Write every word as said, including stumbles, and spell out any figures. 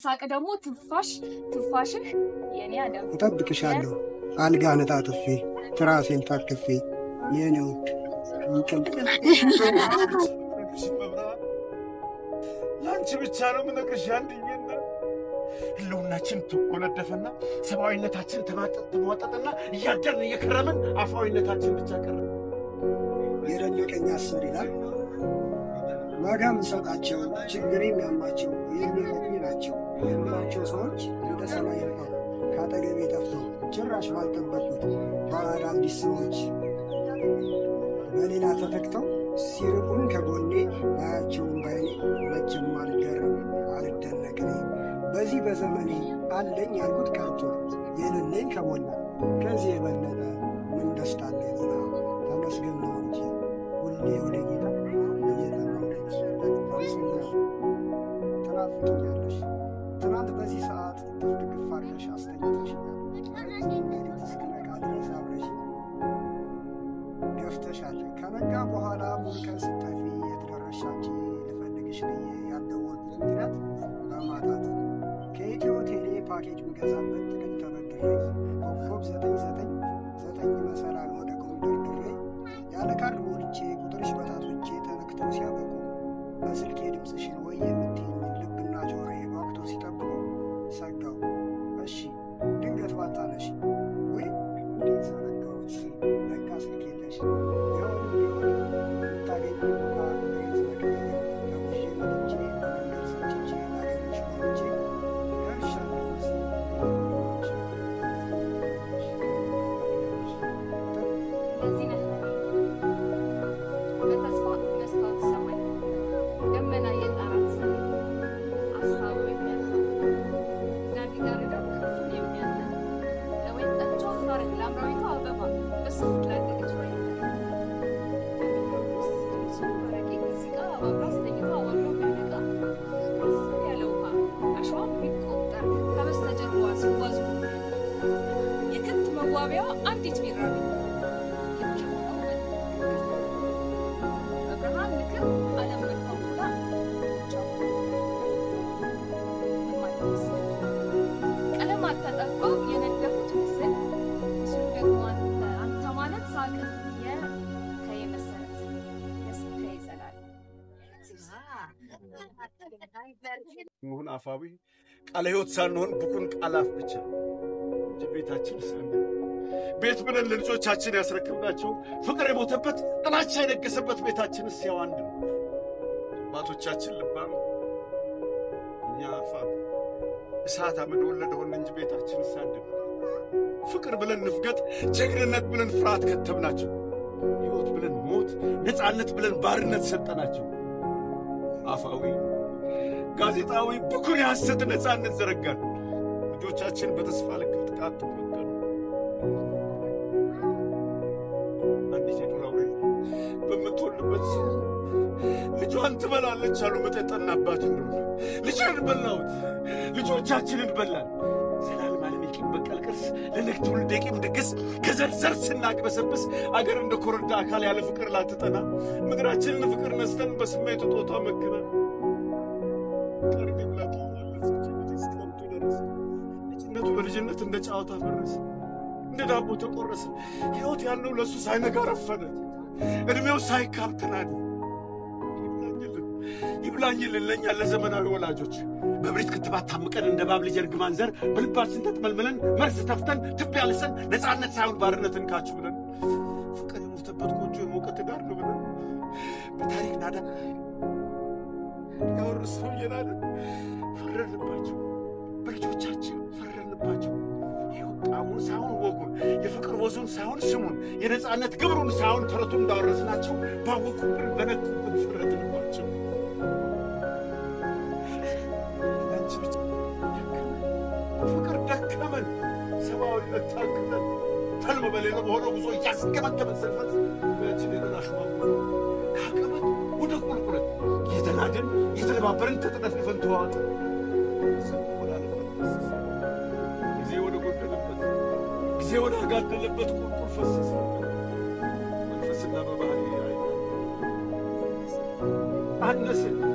ሳቅ ደግሞ ትፋሽ ትፋሽህ የኔ አደም እጠብቅሻለሁ አልጋ ነጣጥፌ ትራሴን ታቅፌ የኔው ላንቺ ብቻ ነው ምነግርሽ ያንድኝና ህልውናችን ተቆለደፈና ሰብአዊነታችን ተማጠጠና እያደርን እየከረምን አፋዊነታችን ብቻ ቀረ። የደነቀኝ አስር ይላል ዋጋም ሰጣቸው ችግር የሚያማቸው የሚረዱ ናቸው የምላቸው ሰዎች እንደ ሰማይ ነው ካጠገቤ ጠፍተው ጭራሽ ባልጠበቁት ባዕድ አዲስ ሰዎች በሌላ ተተክተው ሲርቁን ከጎኔ ባያቸውን ባይኔ መቼም አልገረም አልደነቅኔ በዚህ በዘመኔ አለኝ ያልኩት ቀርቶ የሌለኝ ከሞላ ከዚህ የበለጠ ምን ደስታ አለ ሌላ ተመስገን ነው እንጂ ሁሌ ወደ ጌታ ትናፍቅኛለሽ ትናንት በዚህ ሰዓት ድፍድግፍ አድርገሽ አስተኝተሽኛል እስክነቃ ድረስ አብረሽ ገፍተሻል ከነጋ በኋላ ሙሉ ቀን ስጠፊ የት ደረሽ አንቺ ልፈልግሽ ብዬ ያልደወልኩት ምክንያት በማጣት ከኢትዮ ቴሌ ፓኬጅ ምገዛበት ጥቅል ተበድሬ ኮከብ ዘጠኝ ዘጠኝ ዘጠኝ መሰላል ወደ ጎንደር ድሬ ያለ ካርድ ሞልቼ ቁጥርሽ በጣቶቼ ተነክተው ሲያበቁ በስልኬ ድምፅሽን ወይ የምትይኝ ልብና ጆሮዬ ጓጉቶ ሲጠብቁ ሰጋው እሺ ድንገት ባታነሽ ወይ እንዴት ዘነጋሁት በቃ ስልክ የለሽ ያሁን ቢሆን ታገኝ ቦታ መሬት መግቢያ ተጉዤ መጥቼ በመንገድ ሰጭቼ ላገኝሽ መጥቼ ደርሻለሁ ለዚህ ነህ በተስፋ መስታወት ሰማይ ደመና የጣራት አሳቡ የሚያልፍ ጋዲ ጋር ደም የሚያልፍ ለወይን ጠጆ ፋረግ ለአምራዊቷ አበባ በስፉት ላደገች ወይ ረቂቅ ሙዚቃ አባብራ ስተኝታ አዋሎ ብንቃ ያለ ውሃ አሸዋ ቢቆጠር ከበስተጀርባዋ ሲጓዙ የክት መዋቢያዋ አንዲት ቢራቢ በብርሃን ምክር ዓለም መልካሙላ ቀለም አልተጠባው የነደፉት ምስል ምስሉ ደግሞ አንተ ማለት ሳቅ የከየ መሰረት የስከየ ይዘላል ምሁን አፋዊ ቃለ ሕይወት ሳንሆን ብኩን ቃላፍ ብቻ እንጂ ቤታችን ሰንደ ቤት ብለን ለልጆቻችን ያስረክብናቸው ፍቅር የሞተበት ጥላቻ የነገሰበት ቤታችንስ ያው አንድ ነው። አባቶቻችን ልባም እኛ አፋዊ እሳት አመድ ወለደ ሆነ እንጂ ቤታችንስ አንድ ነው። ፍቅር ብለን ንፍገት ጀግንነት ብለን ፍርሃት ከተብናቸው ሕይወት ብለን ሞት ነፃነት ብለን ባርነት ሰጠናቸው። አፋዊ ጋዜጣዊ ብኩን የሐሰት ነፃነት ዘረጋን። ልጆቻችን በተስፋ ልክ ጥቃት ተወገኑ። አንዲት የዱር አውሬ በምትወልድበት ልጇን ትበላለች አሉ መጠጠናባት እንደሆነ ልጅን በላሁት ልጆቻችንን በላን። ዘላለም ዓለም የቂም በቀል ቅርስ ለነገ ትውልድ የቂም ድግስ ከዘር ዘር ስናቅበሰብስ አገር እንደ ኮረዳ አካል ያለ ፍቅር ላትጠና ምድራችንን ፍቅር ነስተን በስሜት ጦቷ መክነን ልጅነቱ በልጅነት እንደ ጫወታ ፈረሰ እንደ ዳቦ ተቆረሰ። ሕይወት ያለው ለሱ ሳይነጋ ረፈደ እድሜው ሳይካብተናል። ይብላኝልን ለኛ ለዘመናዊ ወላጆች በብሪት ክትባት ታምቀን እንደ ባብ ልጅ እርግማን ዘር በልባችን ተጥመልምለን መርዝ ተፍተን ትቢያ ልሰን ነፃነት ሳይሆን ባርነትን ካችሁ ብለን ፍቅር የሞተበት ጎጆ የሞቀ ትዳር ነው ብለን በታሪክ ናዳ ያወርሰው እየናደ ፈረድንባቸው በልጆቻችን ፈረድንባቸው። ጣሙን ሳይሆን ወጉን የፍቅር ወዙን ሳይሆን ስሙን የነፃነት ግብሩን ሳይሆን ተረቱን እንዳወረስናቸው ባወቁብን በነቁብን ፈረድንባቸው። ፍቅር ደከመን ሰብአዊነት ታክተን ተልሞ በሌለ በሆነ ጉዞ እያስገመገመን ሰልፈት በእጅን የደናሽማ ከአቀበት ወደ ቁልቁለት የተናደን የተለባበርን ተጠነፍንፈን ተዋጥ ጊዜ ወደ ጎደለበት ጊዜ ወደ አጋደለበት ቁልቁል ፈሰሰ። መንፈስና በባህሪ አነስን